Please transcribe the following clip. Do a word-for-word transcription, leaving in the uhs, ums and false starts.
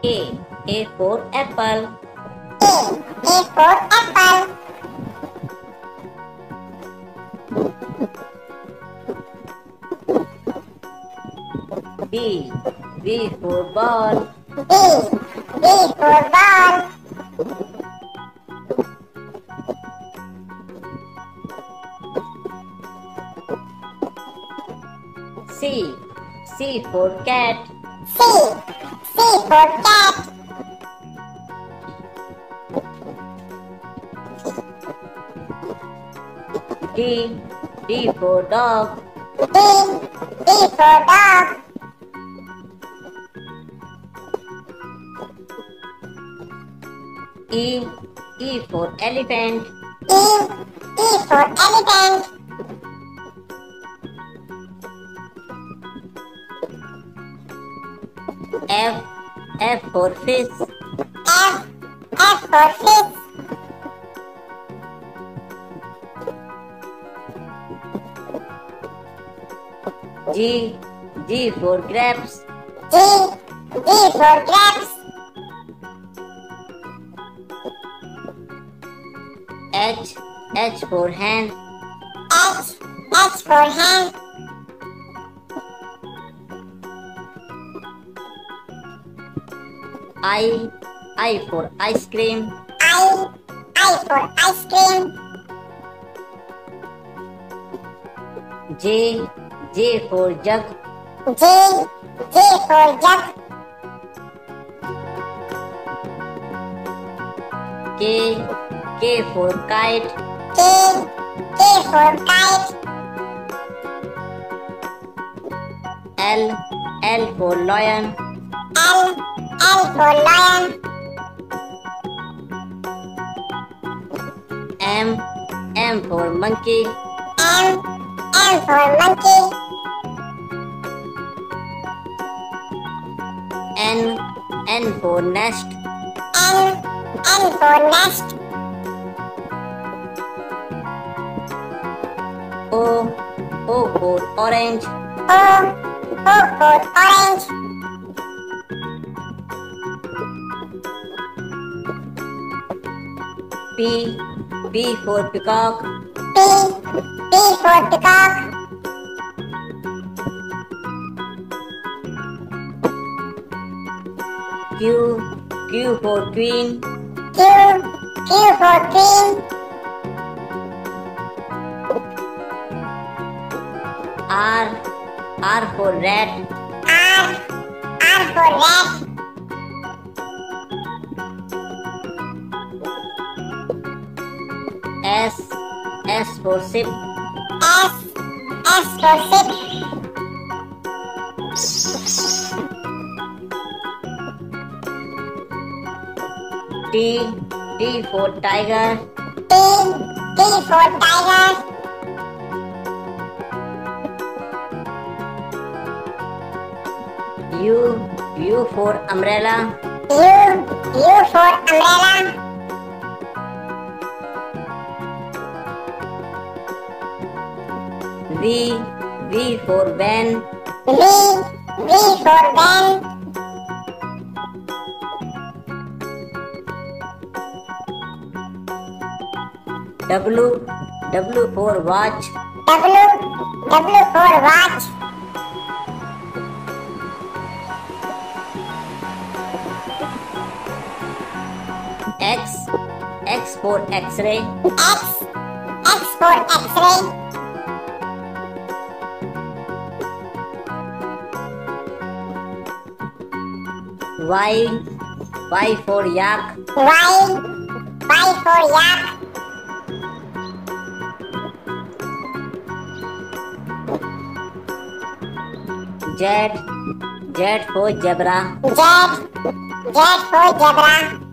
A. A for apple. A. A for apple. B. B for ball. B. B for ball. C. C for cat. C. C for cat. D. D for dog. D. D for dog. E. E for elephant. E. E for elephant. F. F for fish. F. F for fish. G. G for grapes. G. G for grapes. H. H for hen. H. H for hen. I. I for ice cream. I. I for ice cream. J. J for jug. J. J for jug. K. K for kite. K. K for kite. L. L for lion. L. L for lion. M. M for monkey. M. M for monkey. N. N for nest. N. N for nest. O. O for orange. O. O for orange. P. P for peacock. P. P for peacock. Q. Q for queen. Q. Q for queen. R. R for rat. R. R for rat. S. S for ship. S. S for ship. T. T for tiger. T. T for tiger. U. U for umbrella. U. U for umbrella. V. V for van. V. V for van. W. W for watch. W. W for watch. X. X for X-ray. X. X for X-ray. Y. Y for yak. Y. Y for yak. Z. Z for zebra. Z. Z for zebra.